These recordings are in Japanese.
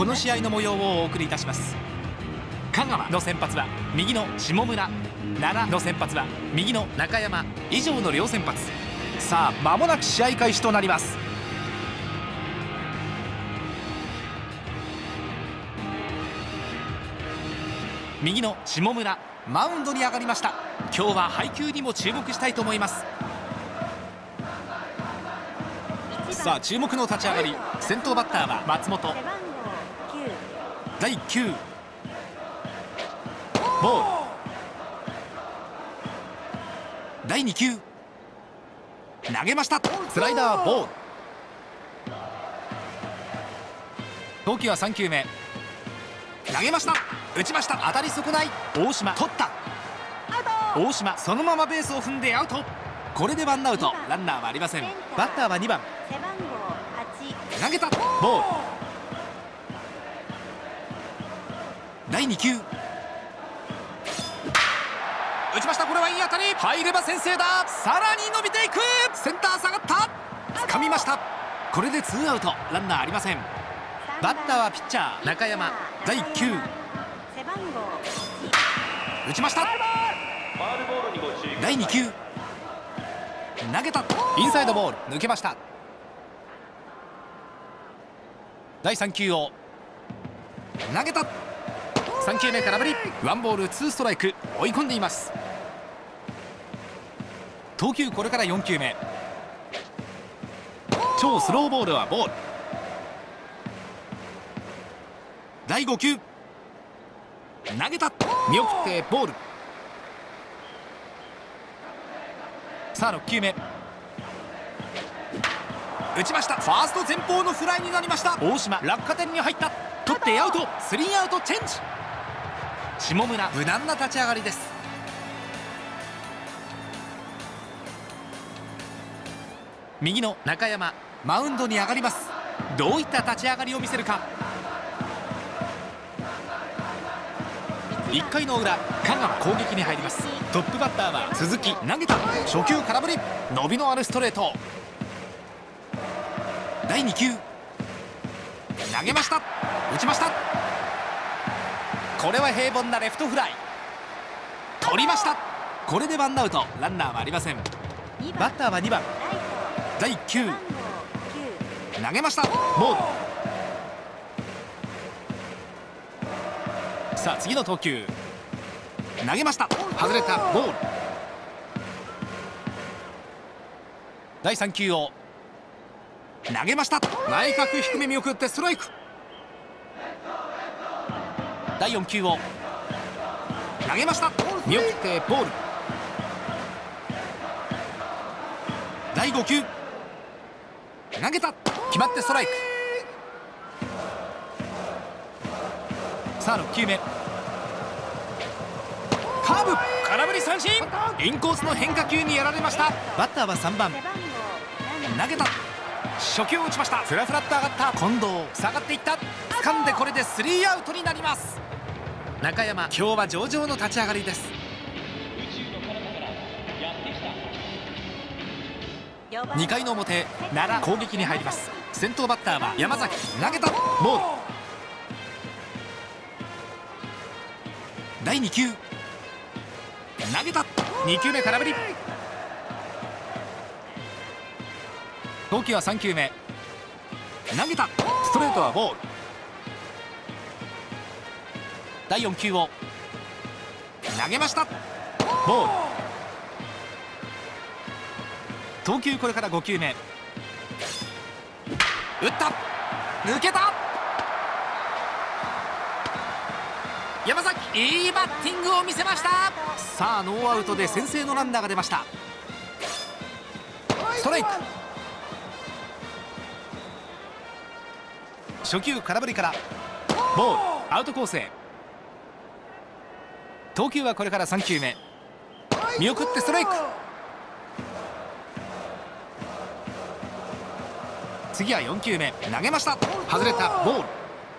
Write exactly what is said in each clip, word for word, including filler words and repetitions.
この試合の模様をお送りいたします。香川の先発は右の下村、奈良の先発は右の中山、以上の両先発。さあ間もなく試合開始となります。右の下村、マウンドに上がりました。今日は配球にも注目したいと思います。さあ注目の立ち上がり、先頭バッターは松本。だいきゅうボール、だいに球投げました。スライダーボール。投球はさん球目、投げました。打ちました。当たり損ない。大島取った。大島そのままベースを踏んでアウト。これでワンアウト、ランナーはありません。バッターはにばん、投げたボール。だいに球打ちました。これはいい当たり、入れば先制だ。さらに伸びていく。センター下がった。掴みました。これでツーアウト、ランナーありません。バッターはピッチャー中山。だいいち球打ちました。だいに球投げた。インサイドボール抜けました。だいさん球を投げた。さん球目空振り。ワンボールツーストライク、追い込んでいます。投球これからよん球目、超スローボールはボール。だいご球投げた。見送ってボール。さあろく球目打ちました。ファースト前方のフライになりました。大島落下点に入った。取ってアウト。スリーアウトチェンジ。下村無難な立ち上がりです。右の中山マウンドに上がります。どういった立ち上がりを見せるか。いっかいの裏、香川攻撃に入ります。トップバッターは鈴木。投げた。初球空振り。伸びのあるストレート。だいに球投げました。打ちました。これは平凡なレフトフライ。取りました。これでワンアウト、ランナーはありません。バッターはにばん、だいいち球投げました。ボール。さあ次の投球投げました。外れた。ボール。だいさん球を投げました。内角低め見送ってストライク。だいよん球を投げました。見送ってボール。だいご球投げた。決まってストライク。さあろく球目カーブ、空振り三振。インコースの変化球にやられました。バッターはさんばん、投げた。初球を打ちました。フラフラっと上がった近藤。下がっていった。掴んでこれでスリーアウトになります。中山今日は上々の立ち上がりです。にかいの表、奈良攻撃に入ります。先頭バッターは山崎。投げた。ボール。だいに球投げた。に球目空振り。投球はさん球目投げた。ストレートはボール。だいよん球を投げました。ボール。投球これからご球目打った。抜けた。山崎いいバッティングを見せました。さあノーアウトで先制のランナーが出ました。ストライク。初球空振りからボール。アウトコースへ。投球はこれからさん球目見送ってストライク。次はよん球目投げました。外れた。ボール。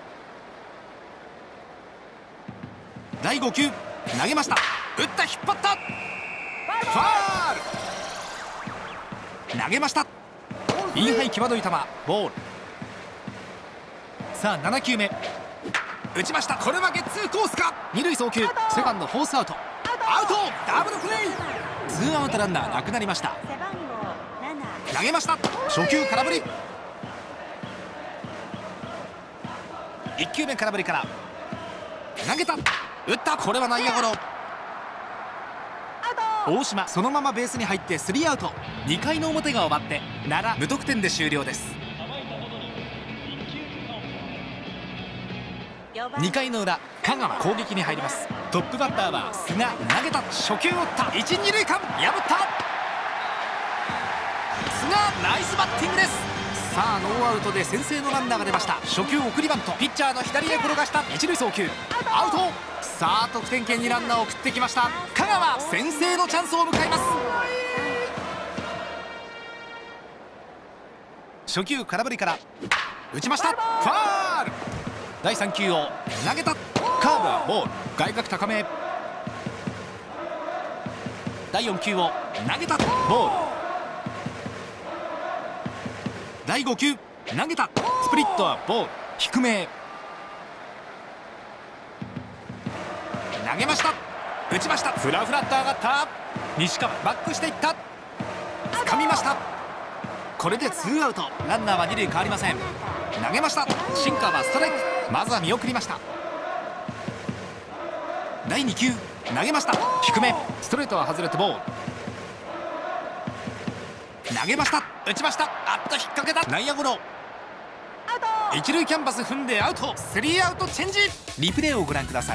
だいご球投げました。打った。引っ張った。ファール。投げました。インハイ際どい球。ボール。 さあななきゅうめ打ちました。これはゲッツーコースか。二塁送球、セカンドフォースアウト。アウト、ダブルプレー。ツーアウトランナーなくなりました。投げました。初球空振り。いっきゅうめ空振りから投げた、打った。これは内野ゴロ。大島そのままベースに入ってスリーアウト。にかいの表が終わって奈良無得点で終了です。にかいの裏、香川攻撃に入ります。トップバッターは菅。投げた、初球を打った。一二塁間破った。菅ナイスバッティングです。さあノーアウトで先制のランナーが出ました。初球送りバント、ピッチャーの左へ転がした。一塁送球アウト。さあ得点圏にランナーを送ってきました。香川先制のチャンスを迎えます。初球空振りから打ちました。ファール。だいさん球を投げた。カーブはボール、外角高め。だいよん球を投げた、ボール。だいご球投げた、スプリットはボール、低め。投げました、打ちました。フラフラっと上がった。西川バックしていった、掴みました。これでツーアウト、ランナーは二塁変わりません。投げました、シンカーはストライク。まずは見送りました。だいに球投げました、低め。ストレートは外れてボール。投げました、打ちました。あっと引っ掛けた、内野ゴロ。一塁キャンバス踏んでアウト。スリーアウトチェンジ。リプレイをご覧ください。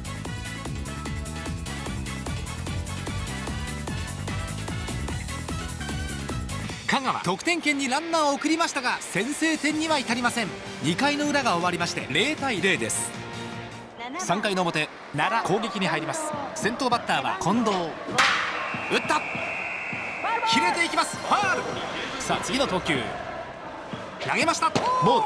香川得点圏にランナーを送りましたが先制点には至りません。にかいの裏が終わりましてゼロたいゼロです。さんかいの表、奈良攻撃に入ります。先頭バッターは近藤。打った、切れていきます、ファール。さあ次の投球投げました、ボール。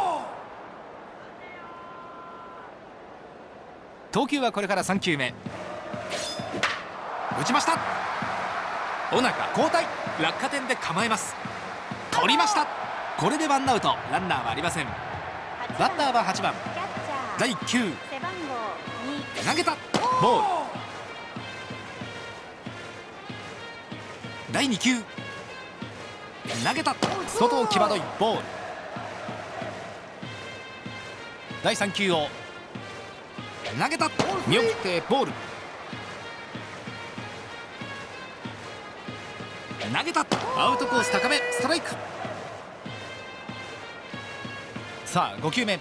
投球はこれからさん球目打ちました。尾中交代、落下点で構えます。取りました。これでワンアウト、ランナーはありません。バッターははちばんだいいっ球投げた、ボール。だいに球投げた、外際どいボール。だいさん球を投げた、見送ってボール。投げた、アウトコース高め、ストライク。さあご球目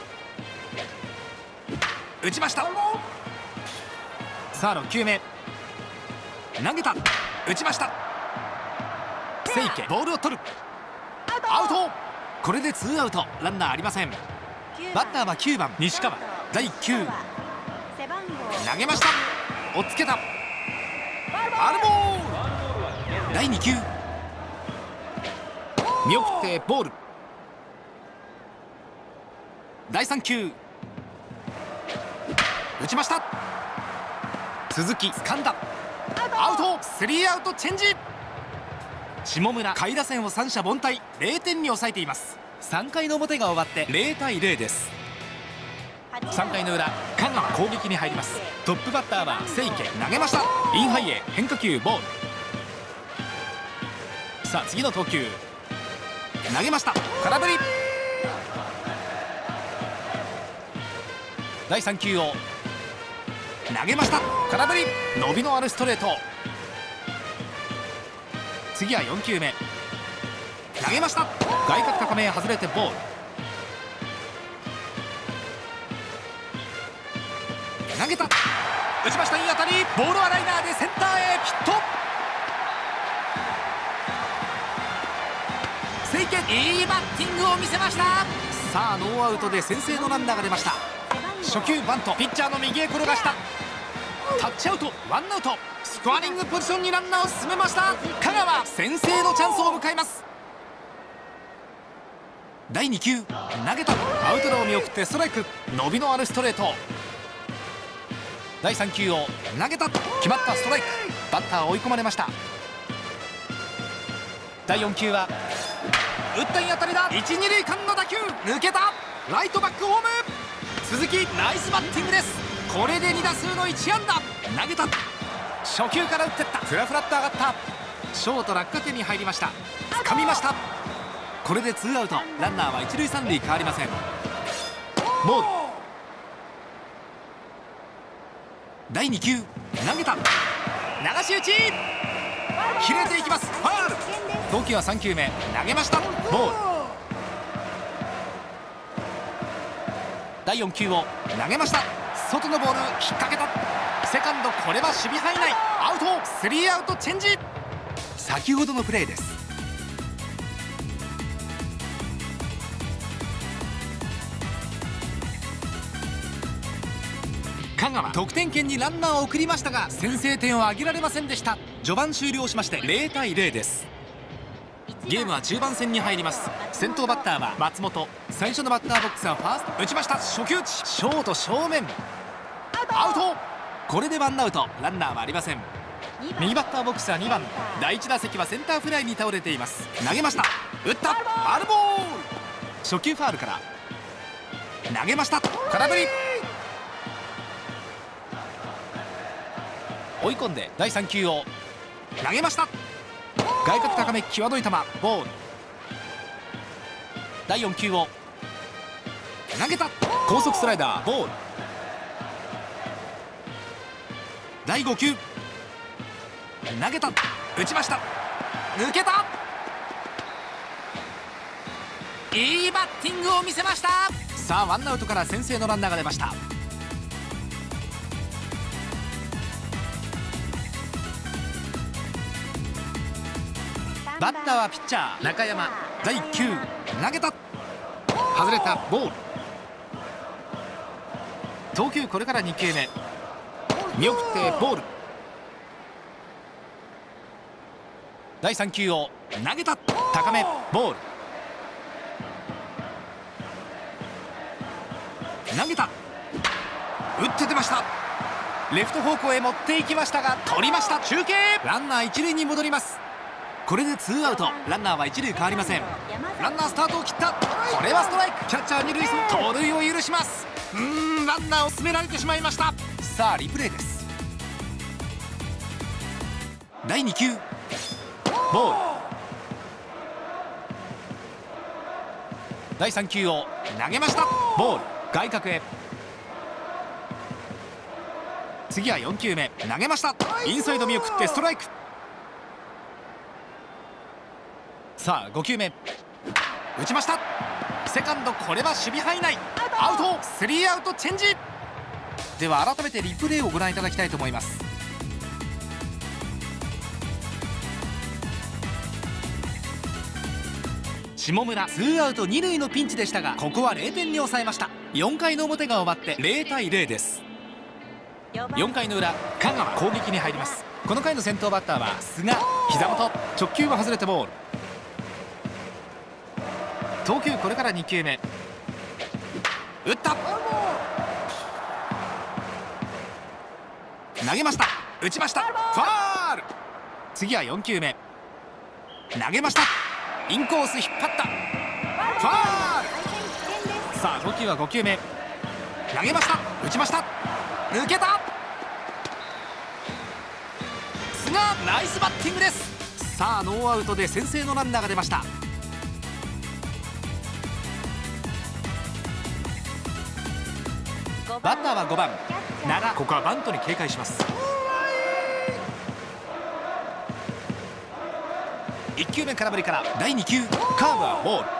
打ちました。さあろっ球目投げた、打ちました。清家ボールを取る、アウト。これでツーアウト、ランナーありません。バッターはきゅうばん西川。だいいっ球投げました、追っつけた、ファウルボール。だいに球見送ってボール。だいさん球打ちました。鈴木掴んだ、アウト。スリーアウトチェンジ。下村下位打線を三者凡退、ゼロてんに抑えています。さんかいの表が終わってゼロたいゼロです。さんかいの裏、香川攻撃に入ります。トップバッターは清家。投げました、インハイへ変化球ボール。さあ次の投球投げました、空振り。だいさん球を投げました、空振り。伸びのあるストレート。次はよん球目投げました、外角高めへ外れてボール。投げた、打ちました、いい当たり。ボールはライナーでセンターへヒット。清家いいバッティングを見せました。さあノーアウトで先制のランナーが出ました。初球バント、ピッチャーの右へ転がした。タッチアウト、ワンアウト。スコアリングポジションにランナーを進めました。香川先制のチャンスを迎えます。だいに球投げた、アウトローを見送ってストライク。伸びのあるストレート。だいさん球を投げた、決まった、ストライク。バッター追い込まれました。だいよん球は打ったいい当たりだ、一二塁間の打球抜けた。 ライトバックホーム。鈴木ナイスバッティングです。これでに打数のいち安打。投げた。初球から打ってった。フラフラっと上がった。ショート落下点に入りました。掴みました。これでツーアウト。ランナーは一塁三塁変わりません。ボール。だいに球投げた。流し打ち切れていきます。ファウル。投球はさん球目投げました。ボール。だいよん球を投げました。外のボール引っ掛けた。セカンド、これは守備範囲内。アウト。スリーアウトチェンジ。先ほどのプレーです。香川、得点圏にランナーを送りましたが先制点を挙げられませんでした。序盤終了しましてゼロたいゼロです。ゲームは中盤戦に入ります。先頭バッターは松本。最初のバッターボックスはファースト。打ちました。初球打ち。ショート正面。アウト。これでワンアウト。ランナーはありません。右バッターボックスはにばん。だいいち打席はセンターフライに倒れています。投げました。打った。ファウルボール。初球ファウルから投げました。空振り。追い込んでだいさん球を投げました。外角高め際どい球。ボール。だいよん球を投げた。高速スライダー。ボール。だいご球投げた。打ちました。抜けた。いいバッティングを見せました。さあワンアウトから先制のランナーが出ました。バッターはピッチャー中山。だいいっ球投げた。外れた。ボール。投球これからに球目見送ってボール。だいさん球を投げた。高め。ボール。投げた。打って出ました。レフト方向へ持っていきましたが取りました。中継。ランナー一塁に戻ります。これでツーアウト。ランナーは一塁変わりません。ランナースタートを切った。これはストライク。キャッチャー二塁走。盗塁を許します。うーんランナーを進められてしまいました。さあリプレイです。だいに球ボール。だいさん球を投げました。ボール。外角へ。次はよん球目投げました。インサイド見送ってストライク。さあご球目打ちました。セカンド、これは守備範囲内。アウト。スリーアウトチェンジ。では改めてリプレイをご覧いただきたいと思います。下村ツーアウト二塁のピンチでしたがここはゼロてんに抑えました。よんかいの表が終わってゼロたいゼロです。よんかいの裏、香川攻撃に入ります。この回の先頭バッターは菅。膝元。直球は外れてボール。投球これからに球目打った。投げました。打ちました。ファール。次はよん球目投げました。インコース引っ張った。ファール。さあ投球はご球目投げました。打ちました。抜けた。菅ナイスバッティングです。さあノーアウトで先制のランナーが出ました。バッターはごばん奈良。ここはバントに警戒します。いっ球目空振りからだいに球カーブはボール。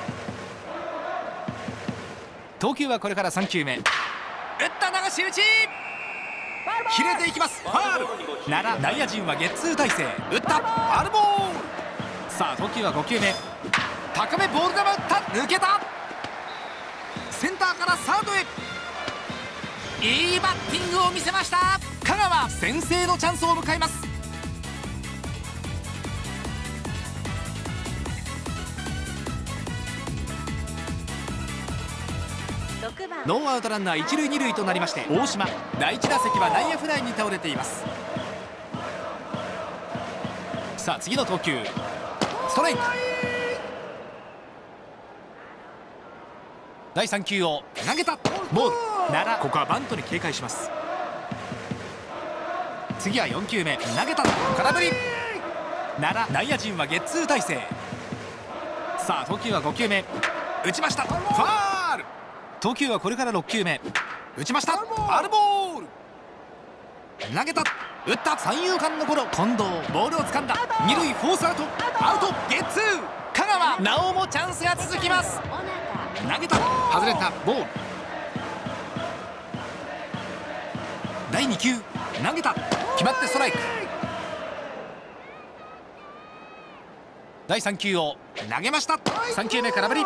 投球はこれからさん球目打った流し打ち切れていきます。ファール。奈良内野陣はゲッツー体制。打った。ファウルボール。さあ投球はご球目高めボール球打った。抜けた。センターからサードへ。いいバッティングを見せました。香川先制のチャンスを迎えます。ノーアウトランナー一塁二塁となりまして大島だいいち打席は内野フライに倒れています。さあ次の投球ストライク。 だいさん球を投げた。ボール。奈良、ここはバントに警戒します。次はよん球目、投げた。空振り。奈良、内野陣はゲッツー体制。さあ投球はご球目、打ちました。ファール。投球はこれからろく球目、打ちました。ファウルボール。投げた、打った。三遊間のゴロ、近藤ボールを掴んだ。二塁フォースアウト、アウト。ゲッツー。香川、なおもチャンスが続きます。投げた、外れた。ボール。だいに球、投げた、決まってストライク。だいさん球を投げました。さん球目、空振り。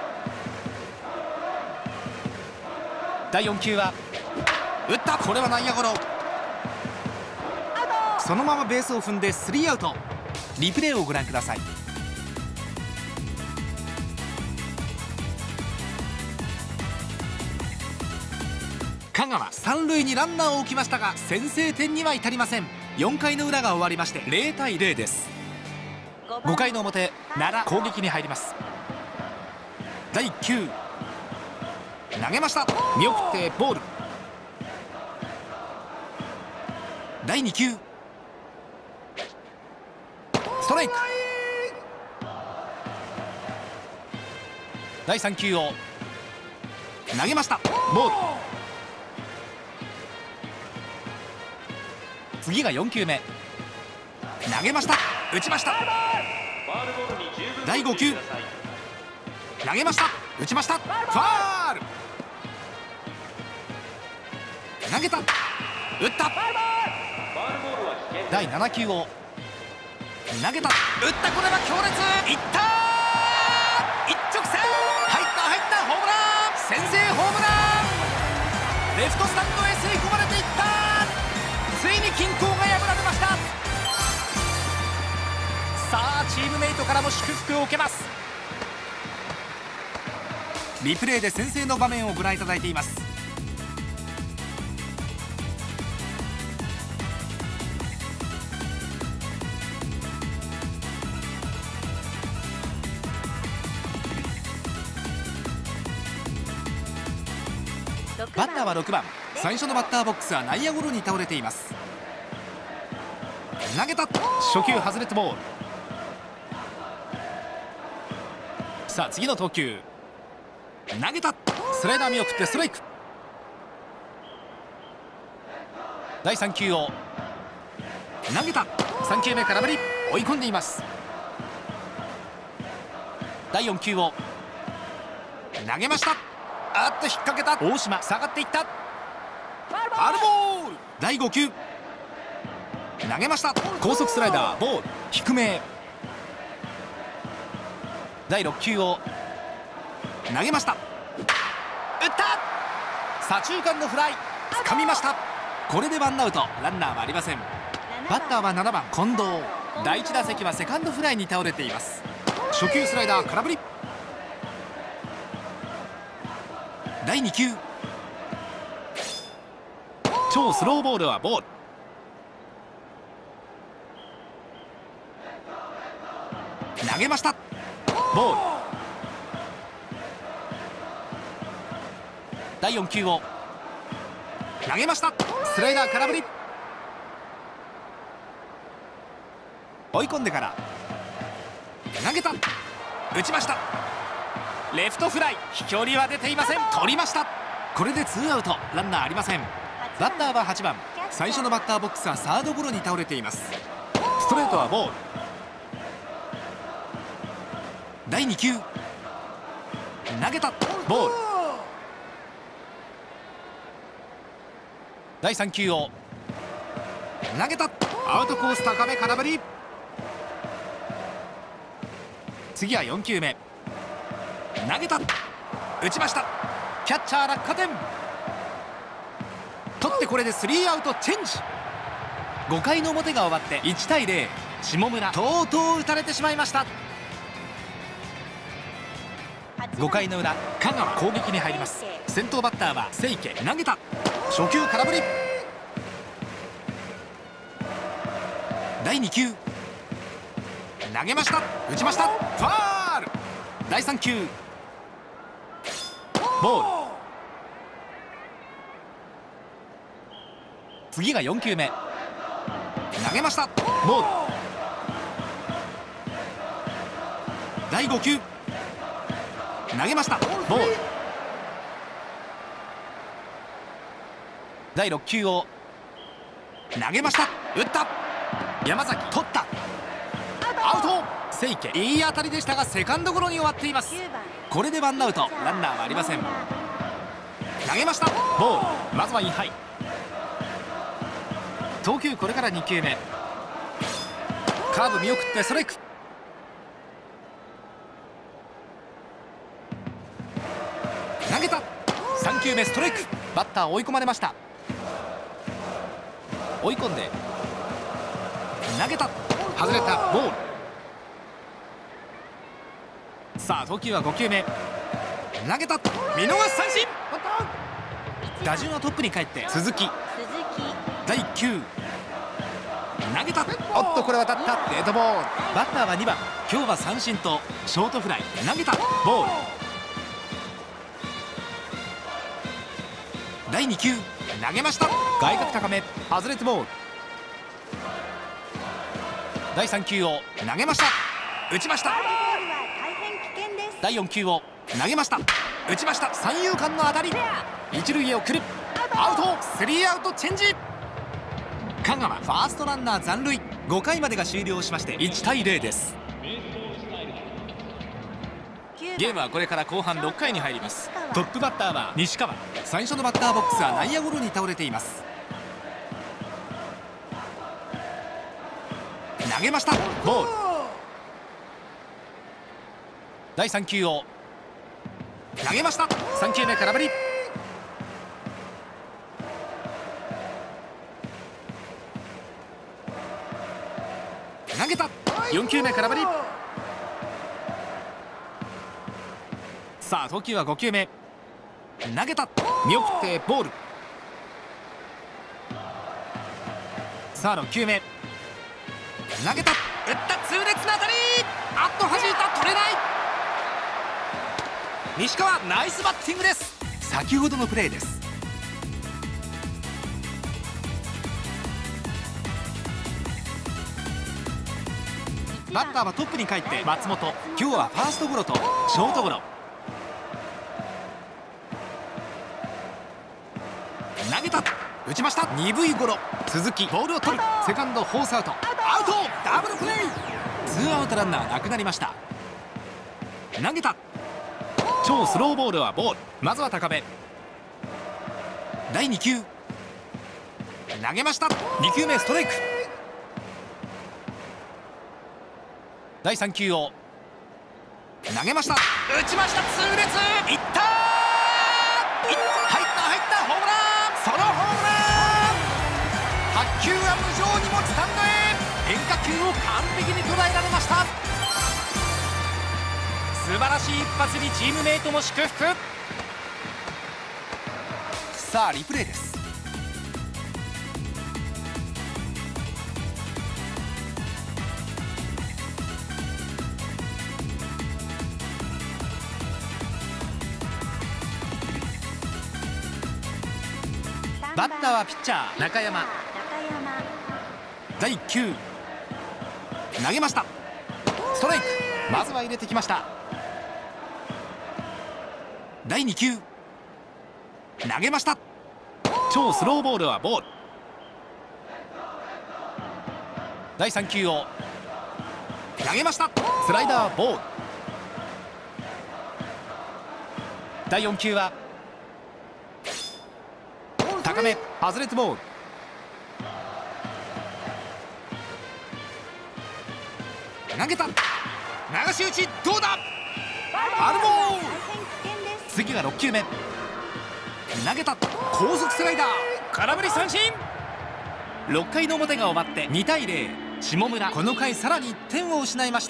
だいよん球は打った。これは内野ゴロ。そのままベースを踏んでスリーアウト。リプレイをご覧ください。香川、三塁にランナーを置きましたが先制点には至りません。よん回の裏が終わりましてゼロ対ゼロです。ご回の表、奈良攻撃に入ります。だいいっ球、投げました。見送ってボール。だいに球、ストライク。だいさん球を投げました。ボール。次がよん球目、投げました。打ちました。だいご球、投げました。打ちました。ファウル。投げた、打った。だいなな球を投げた、打った。これは強烈。いった、一直線。入った入った。ホームラン。先制ホームラン。レフトスタンドへ吸い込まれていった。ついに均衡が破られました。さあチームメイトからも祝福を受けます。リプレイで先制の場面をご覧いただいています。バッターはろくばん。最初のバッターボックスは内野ゴロに倒れています。投げた。初球外れてボール。さあ次の投球、投げた。スライダー見送ってストライク。だいさん球を投げた。さん球目、空振り。追い込んでいます。だいよん球を投げました。あっと引っ掛けた。大島下がっていった。ファウルボール。だいご球、投げました。高速スライダー、ボール。低め。だいろく球を投げました。打った。左中間のフライ、掴みました。これでワンアウト、ランナーはありません。バッターはななばん近藤。だいいち打席はセカンドフライに倒れています。初球スライダー、空振り。だいに球、超スローボールはボール。投げました。ボール。だいよん球を投げました。スライダー、空振り。追い込んでから投げた。打ちました。レフトフライ。飛距離は出ていません。取りました。これでツーアウト、ランナーありません。バッターははちばん。最初のバッターボックスはサードゴロに倒れています。ストレートはボール。だいに球、投げた。ボール。だいさん球を投げた。アウトコース高め、空振り。次はよん球目、投げた。打ちました。キャッチャー落下点。取ってこれでスリーアウトチェンジ。ご回の表が終わっていち対ゼロ。下村とうとう打たれてしまいました。ご回の裏、香川攻撃に入ります。先頭バッターは清家。投げた。初球空振り。だいに球、投げました。打ちました。ファール。だいさん球、 ボール。次がよん球目、投げました。ボール。だいご球、投げました。ボール。だいろっ球を投げました。打った。山崎取った。アウト。清家、いい当たりでしたがセカンドゴロに終わっています。これでワンアウト、ランナーはありません。投げました。ボール。まずはインハイ。投球これからに球目、カーブ見送ってストライク。投げた。さん球目ストライク。バッター追い込まれました。追い込んで投げた。外れた。ボール。さあ投球はご球目、投げた。見逃し三振。打順はトップに帰って鈴木。だいいっ球、投げた。おっとこれは当たった。デッドボール。バッターはにばん。今日は三振とショートフライ。投げた。ボール。だいに球、投げました。外角高め、外れてボール。だいさん球を投げました。打ちました。だいよん球を投げました。打ちました。三遊間の当たり、一塁へ送る。アウト。スリーアウトチェンジ。香川ファーストランナー残塁。ごかいまでが終了しましていちたいゼロです。ゲームはこれから後半ろっかいに入ります。トップバッターは西川。最初のバッターボックスは内野ゴロに倒れています。投げました。ボール。だいさん球を投げました。さん球目空振り。投げた。よん球目空振り。さあ投球はご球目、投げた。見送ってボール。さあろっ球目、投げた。打った。痛烈な当たり。あっと弾いた。取れない。西川ナイスバッティングです。先ほどのプレーです。バッターはトップに帰って松本。今日はファーストゴロとショートゴロ。投げた。打ちました。鈍いゴロ。鈴木ボールを取る。セカンドフォースアウト。アウト。ダブルプレー。ツーアウトランナーなくなりました。投げた。超スローボールはボール。まずは高め。だいに球、投げました。に球目ストライク。だいさん球を投げました。打ちました。痛烈。いった。入った入ったホームラン。ソロホームラン。白球は無情にもスタンドへ。変化球を完璧に捉えられました。素晴らしい一発にチームメイトも祝福。さあリプレイです。バッターはピッチャー中山。だいいっ球、投げました。ストライク。まずは入れてきました。だいに球、投げました。超スローボールはボール。だいさん球を投げました。スライダーボール。だいよん球は高め、外れてボール。投げた。流し打ち。どうだ。アルボール。次がろっ球目、投げた。高速スライダー。空振り三振。ろっかいの表が終わってにたいゼロ。下村この回さらにいってんを失いました。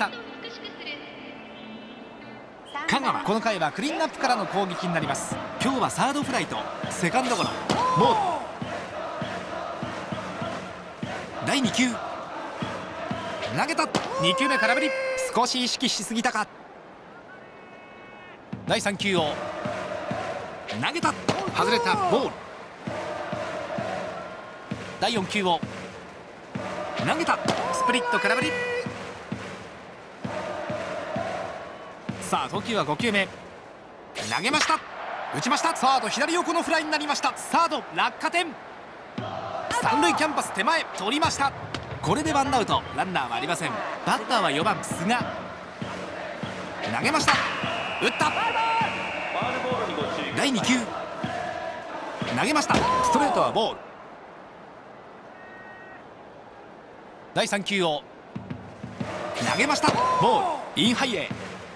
香川この回はクリーンアップからの攻撃になります。今日はサードフライとセカンドゴロ。ボール。だいに球、投げた。に球目空振り。少し意識しすぎたか。だいさん球を投げた、外れた、ボール。だいよん球を投げた、スプリット空振り。さあ投球はご球目、投げました、打ちました。サード左横のフライになりました。サード落下点、三塁キャンバス手前、取りました。これでワンアウト、ランナーはありません。バッターはよばん菅、投げました、打った。だいに球投げました、ストレートはボール。だいさん球を投げました、ボール、インハイエー。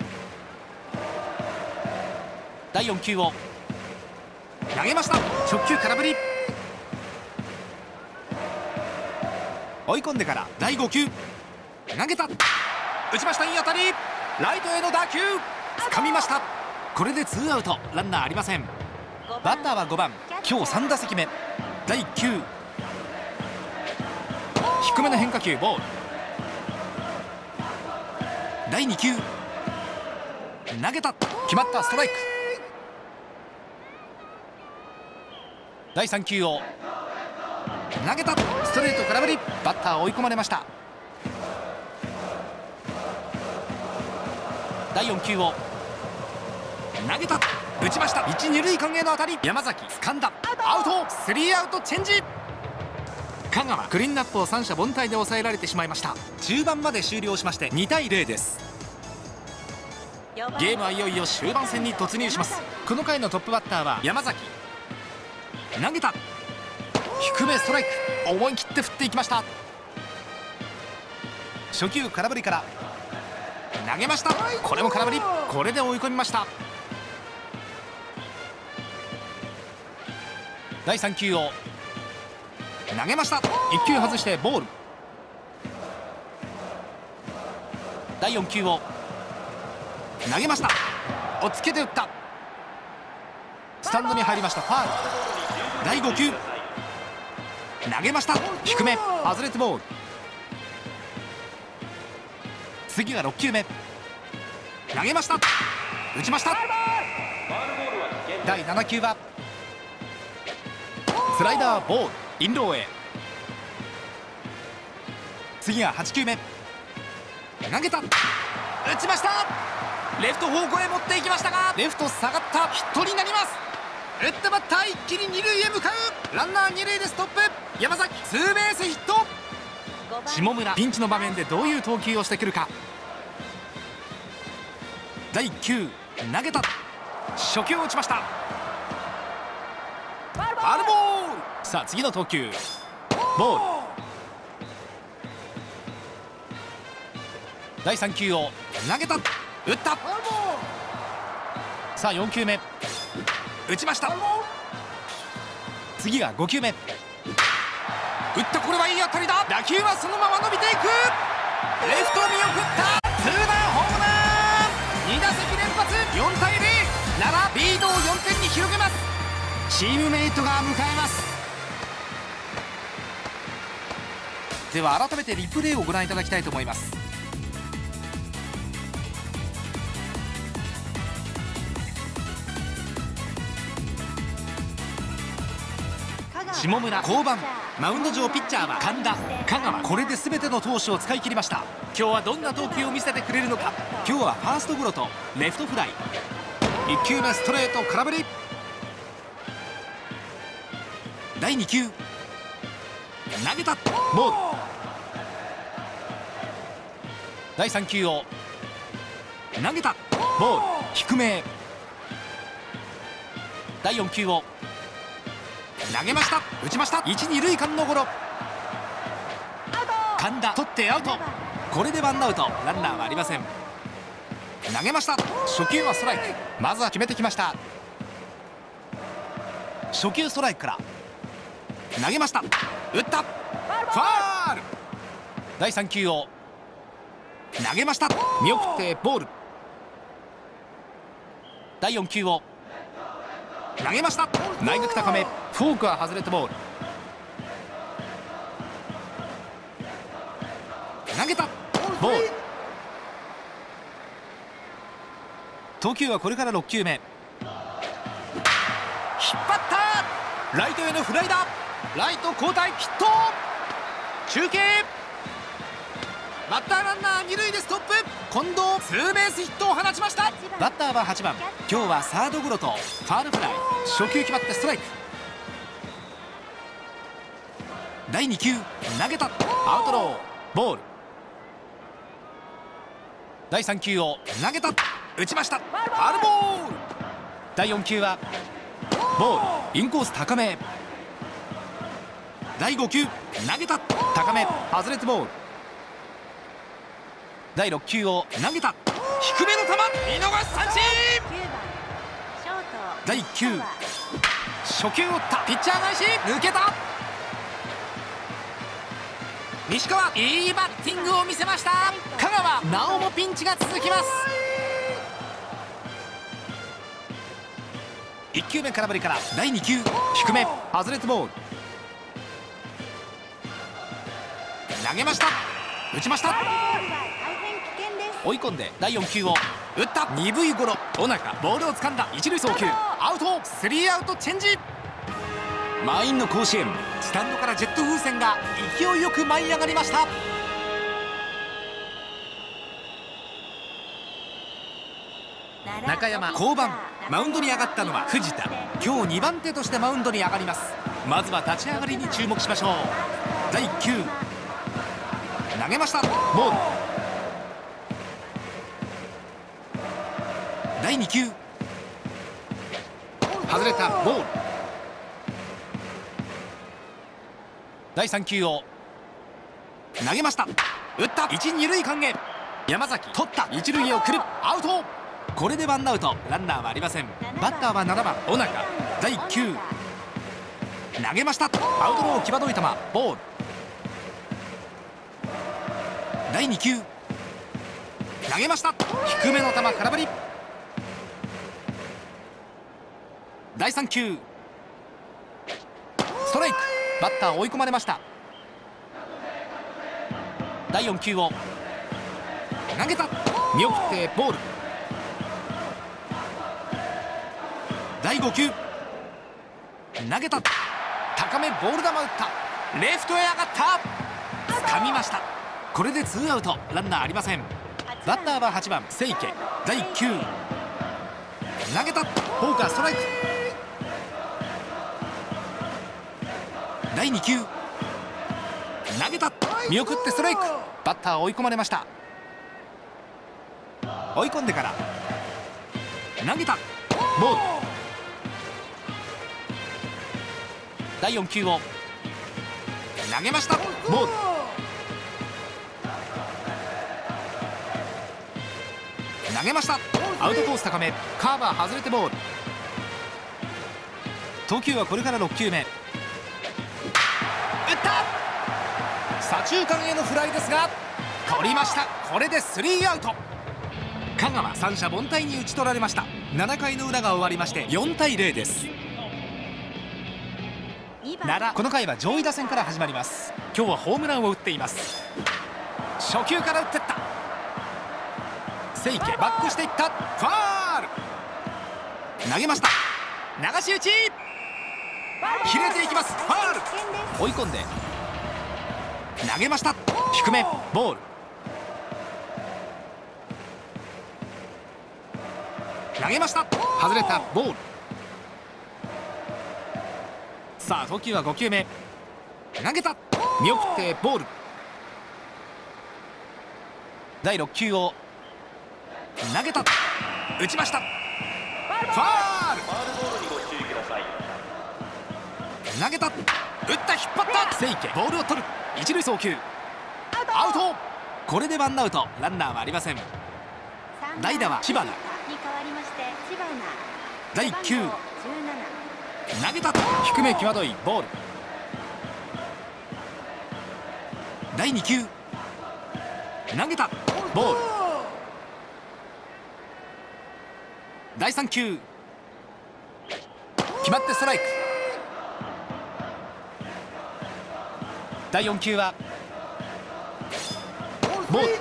だいよん球を投げました、直球空振り。追い込んでからだいご球投げた、打ちました、いい当たり、ライトへの打球、掴みました。これでツーアウト、ランナーありません。バッターはごばん、今日さん打席目、だいいっ球、低めの変化球、ボール。だいに球投げた、決まった、ストライク。だいさん球を投げた、ストレート空振り。バッター追い込まれました。だいよん球を投げた、打ちました、一二塁間への当たり、山崎掴んだ、アウト、スリーアウトチェンジ。香川クリーンナップを三者凡退で抑えられてしまいました。中盤まで終了しましてにたいゼロです。ゲームはいよいよ終盤戦に突入します。この回のトップバッターは山崎、投げた、低めストライク、思い切って振っていきました。初球空振りから投げました、これも空振り。これで追い込みました。だいさん球を投げました、いっ球外してボール。だいよん球を投げました、おっつけて打った、スタンドに入りました、ファウル。だいご球投げました、低め外れてボール。次はろっ球目投げました、打ちました。だいなな球はスライダー、ボール、インローへ。次がはち球目投げた、打ちました、レフト方向へ持っていきましたが、レフト下がった、ヒットになります。打ったバッター一気に二塁へ向かう、ランナー二塁でストップ。山崎ツーベースヒット。下村ピンチの場面でどういう投球をしてくるか。だいいっ球投げた、初球を打ちました、ファウルボール。さあ次の投球、ボール。だいさん球を投げた、打った。さあよん球目打ちました。次がご球目打った、これはいい当たりだ。打球はそのまま伸びていく、レフト見送った、ツーランホームラン。に打席連発、よんたいゼロ、ななリードをよんてんに広げます。チームメイトが迎えます。では改めてリプレイをご覧いただきたいと思います。下村降板、マウンド上ピッチャーは神田。香川これで全ての投手を使い切りました。今日はどんな投球を見せてくれるのか。今日はファーストゴロとレフトフライ。いっ球目ストレート空振り。だいに球投げた、ボール。だいさん球を投げた、ボール低め。だいよん球を投げました、打ちました、一二塁間のゴロ。神田取ってアウト。これでワンアウト、ランナーはありません。投げました、初球はストライク。まずは決めてきました。初球ストライクから投げました、打った、ファール。だいさん球を投げました、見送ってボール。だいよん球を投げました、内角高め、フォークは外れてボール。投げた、ボール。投球はこれからろっ球目。 張ったライトへのフライだ。ライト交代ヒット中継バッターランナー二塁でストップ。近藤ツーベースヒットを放ちました。バッターははちばん、今日はサードゴロとファウルフライ。初球決まってストライク。だいに球投げたアウトローボール。だいさん球を投げた打ちました。ファウルボール。だいよん球はボールインコース高め。だいご球投げた高め外れてボール。だいろっ球を投げた低めの球見逃し三振。だいいっ球初球を打ったピッチャー返し抜けた。西川いいバッティングを見せました。香川なおもピンチが続きます。いっ球目空振りからだいに球低め外れてボール。投げました打ちました。追い込んでだいよん球を打った鈍いゴロ。尾中ボールを掴んだ一塁送球アウト。スリーアウトチェンジ。満員の甲子園、スタンドからジェット風船が勢いよく舞い上がりました。中山降板。マウンドに上がったのは藤田。今日にばん手としてマウンドに上がります。まずは立ち上がりに注目しましょう。だいいっ球投げましたボール。だいに球外れたボール。だいさん球を投げました打った一二塁間へ。山崎取った一塁へ送るアウト。これでワンアウトランナーはありません。バッターはななばん尾中。だいいっ球投げましたアウトロー際どい球ボール。だいに球投げました低めの球空振り。だいさん球ストライクバッター追い込まれました。だいよん球を投げた見送ってボール。だいご球投げた高めボール球打ったレフトへ上がった掴みました。これでツーアウトランナーありません。バッターははちばん清家。だいいっ球投げたフォーカーストライク。だいに球投げた見送ってストライク。バッター追い込まれました。追い込んでから投げたボール。だいよん球を投げましたボール。投げましたアウトコース高めカーバー外れてボール。投球はこれからろっ球目打った左中間へのフライですが取りました。これでスリーアウト。香川三者凡退に打ち取られました。なな回の裏が終わりましてよんたいゼロです。奈良この回は上位打線から始まります。今日はホームランを打っています。初球から打っていった清家バックしていったファール。投げました流し打ち切れていきますファール。追い込んで投げました低めボール。投げました外れたボール。さあ投球はご球目投げた見送ってボール。だいろっ球を投げた打ちましたファール。投げた打った引っ張った清家ボールを取る一塁送球アウト。これでワンアウトランナーはありません。代打は知花。だいいっ球投げた低め際どいボール。だいに球投げたボール。だいさん球決まってストライク。だいよん球はボール。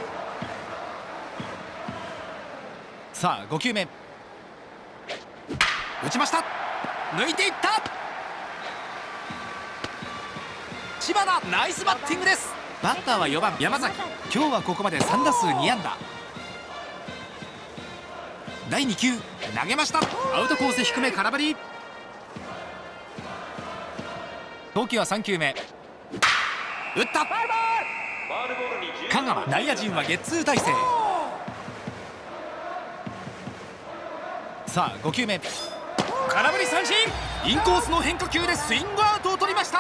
さあご球目打ちました抜いていった。知花ナイスバッティングです。バッターはよばん山崎。今日はここまでさんだすうにあんだ。だいにきゅう投げました。アウトコース低め空振り。投球はさんきゅうめ打った。香川内野陣はゲッツー体制。さあごきゅうめ空振り三振。インコースの変化球でスイングアウトを取りました。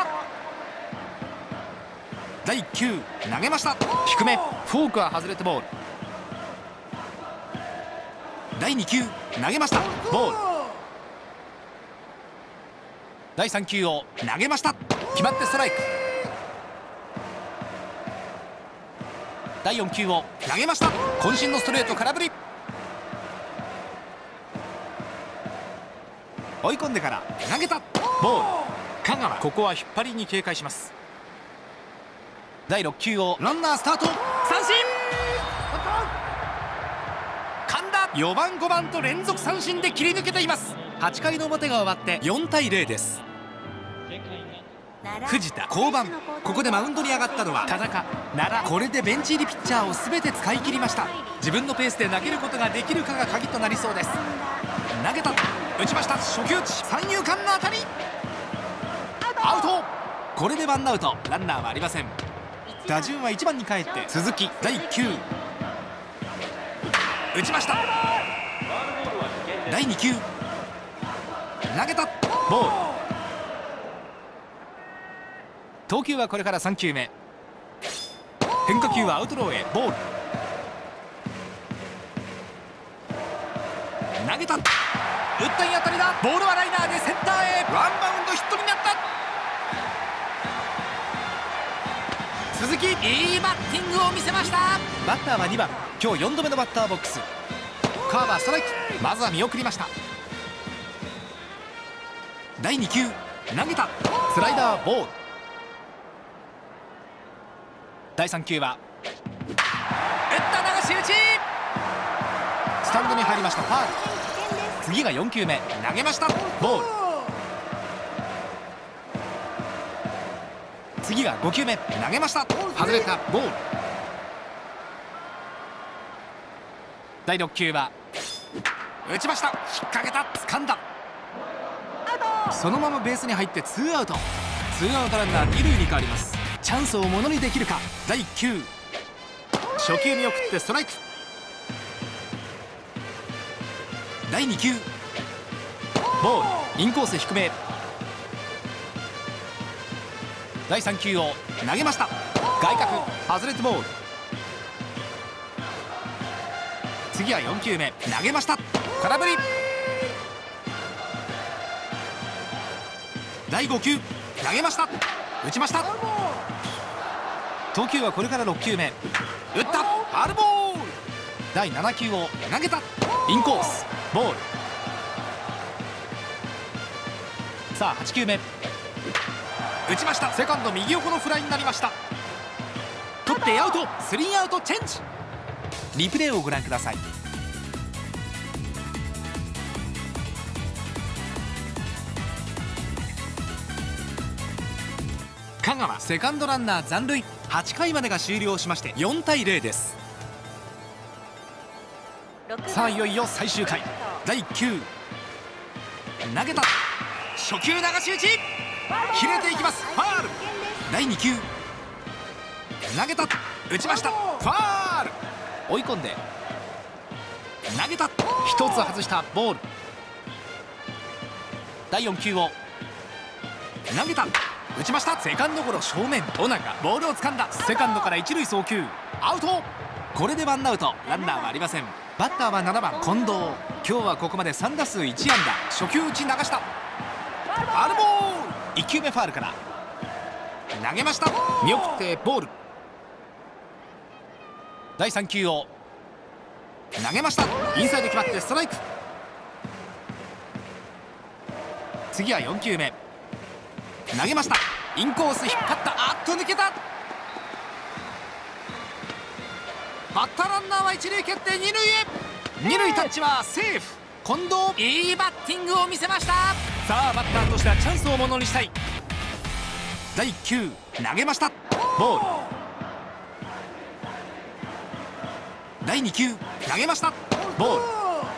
だいいっきゅう投げました。低めフォークは外れてボール。だいにきゅう投げましたボール。だいさんきゅうを投げました。決まってストライク。だいよんきゅうを投げました。渾身のストレート空振り。追い込んでから投げたボール。香川ここは引っ張りに警戒します。だいろっきゅうをランナースタート三振。神田よばんごばんと連続三振で切り抜けています。はちかいの表が終わってよんたいゼロです。藤田降板。ここでマウンドに上がったのは田中奈良。これでベンチ入りピッチャーを全て使い切りました。自分のペースで投げることができるかが鍵となりそうです。投げた打ちました。初球打ち三遊間の当たりアウト。これでワンアウトランナーはありません。打順はいちばんに帰って鈴木。だいきゅう打ちました。だいにきゅう投げたボール。投球はこれからさんきゅうめ変化球はアウトローへボール。投げた打ったいい当たりだ。ボールはライナーでセンターへワンバウンドヒットになった。鈴木いいバッティングを見せました。バッターはにばん今日よんどめのバッターボックス。カーブはストライク。まずは見送りました。だいにきゅう投げたスライダーボール。だいさんきゅうは打った流し打ちスタンドに入りました。ファウル。次がよんきゅうめ投げましたボール。次がごきゅうめ投げました外れたボール。だいろっきゅうは打ちました。引っ掛けた掴んだ。そのままベースに入ってツーアウト。ツーアウトランナーにるいに変わります。チャンスをものにできるか。だいいっきゅう初球見送ってストライク。だいにきゅうボールインコース低め。だいさんきゅうを投げました。外角外れてボール。次はよんきゅうめ投げました。空振り。だいごきゅう投げました打ちました。投球はこれからろっきゅうめ打ったファウルボール。だいななきゅうを投げたインコースボール。さあはちきゅうめ打ちました。セカンド右横のフライになりました。取ってアウトスリーアウトチェンジ。リプレイをご覧ください。香川セカンドランナー残塁。はちかいまでが終了しましてよんたいゼロです。さあいよいよ最終回。だいいっきゅう投げた初球流し打ち切れていきます。ファウル。だいにきゅう投げた打ちましたファウル。追い込んで投げたひとつ外したボール。だいよんきゅうを投げた打ちました。セカンドゴロ正面。尾中ボールを掴んだ。セカンドから一塁送球アウト。これでワンアウトランナーはありません。バッターはななばん近藤。今日はここまでさんだすういちあんだ。初球打ち流したファウルボール。いっきゅうめファウルから投げました。見送ってボール。だいさんきゅうを投げました。インサイド決まってストライク。次はよんきゅうめ投げました。インコース引っ張った。あっと抜けた。バッターランナーは一塁蹴って二塁へ。二塁タッチはセーフ。近藤いいバッティングを見せました。 さあバッターとしてはチャンスをものにしたい。だいいっ球投げました。ボール。だいに球投げました。ボール。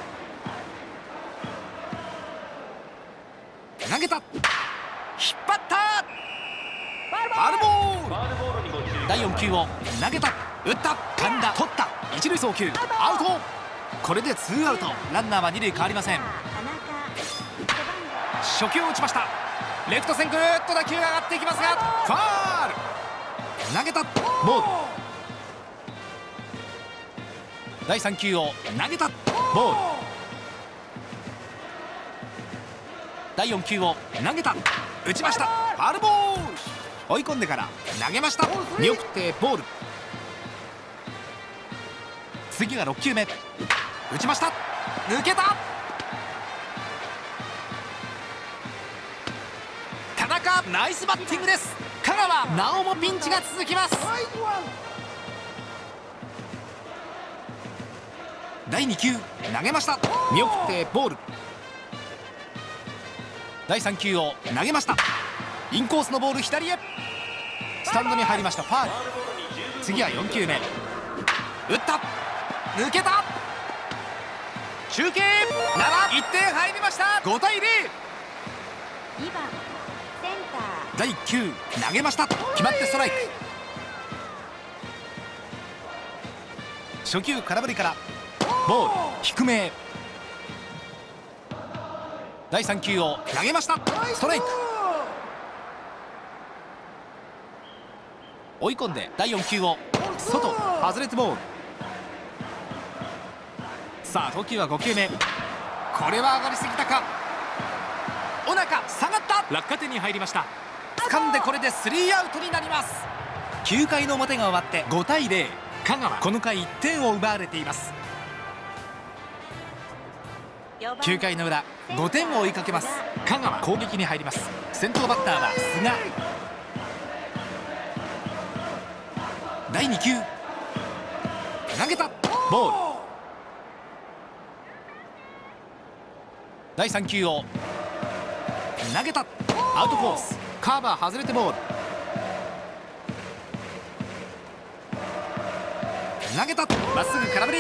投げた。引っ張った。ファウルボール。だいよん球を投げた。打った。噛んだ。取った。一塁送球アウト。これでツーアウト。ランナーは二塁変わりません。初球を打ちました。レフト線ぐーっと打球が上がっていきますがファウル。投げた。ボール。だいさん球を投げた。ボール。だいよん球を投げた。打ちました。ファウルボール。追い込んでから投げました。見送ってボール。次がろっ球目。打ちました。抜けた。田中ナイスバッティングです。香川なおもピンチが続きます。だいに球投げました。見送ってボール。だいさん球を投げました。インコースのボール左へ。スタンドに入りました。ファウル。次はよん球目。打った。抜けた。中継ならいってん入りました。ごたいゼロ。にばんセンター。だいいっ球投げました。決まってストライク。初球空振りからボール低めへ。だいさん球を投げました。ストライク。追い込んでだいよん球を外外れてボール。さあ投球はご球目。これは上がりすぎたか。お腹下がった。落下点に入りました。掴んでこれでスリーアウトになります。きゅう回の表が終わってごたいゼロ。香川この回いってんを奪われています。きゅう回の裏ごてんを追いかけます。香川攻撃に入ります。先頭バッターは菅。だいに球投げた。ボール。だいさん球を投げた。アウトコース。カーバー外れてボール。投げた。まっすぐ空振り。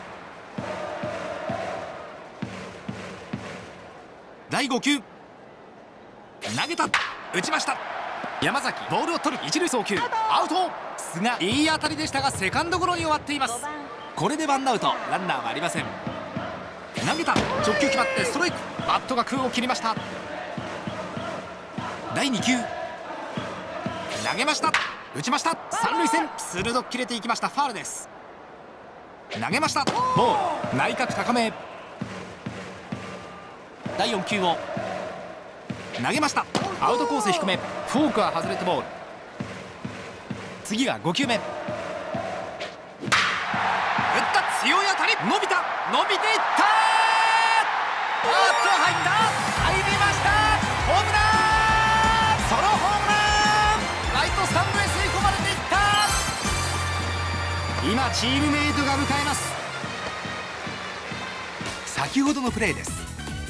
だいご球投げた。打ちました。山崎ボールを取る。一塁送球アウト。菅いい当たりでしたがセカンドゴロに終わっています。これでワンアウト。ランナーはありません。投げた。直球決まってストライク。バットが空を切りました。だいに球投げました。打ちました。三塁線鋭く切れていきました。ファウルです。投げました。ボール内角高め。だいよん球を投げました。アウトコース低め。フォークは外れてボール。次がご球目。打った強い当たり。伸びた伸びていった。あっと入った。入りました。ホームラン。ソロホームラン。ライトスタンドへ吸い込まれていった。今チームメイトが迎えます。先ほどのプレーです。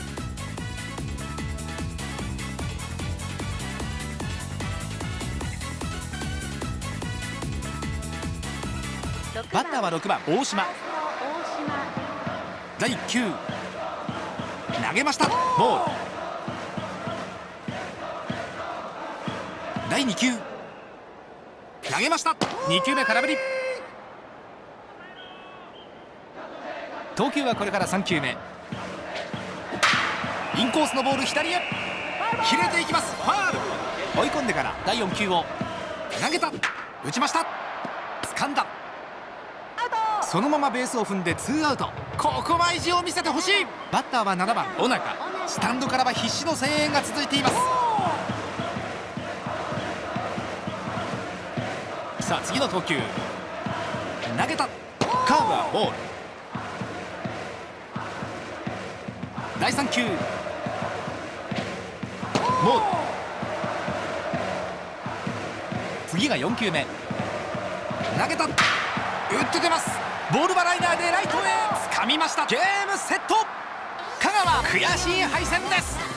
バッターはろくばん大島。だいいっ球投げました。ボール。だいに球投げました。に球目空振り。投球はこれからさん球目。インコースのボール左へ切れていきます。ファウル。追い込んでからだいよん球を投げた。打ちました。掴んだ。そのままベースを踏んでツーアウト。ここは意地を見せてほしい。バッターはななばん尾中。スタンドからは必死の声援が続いています。さあ次の投球投げた。カーブはボール。だいさん球ボール。次がよん球目投げた。打って出ます。ボールはライナーでライトへ掴みました。ゲームセット。香川悔しい敗戦です。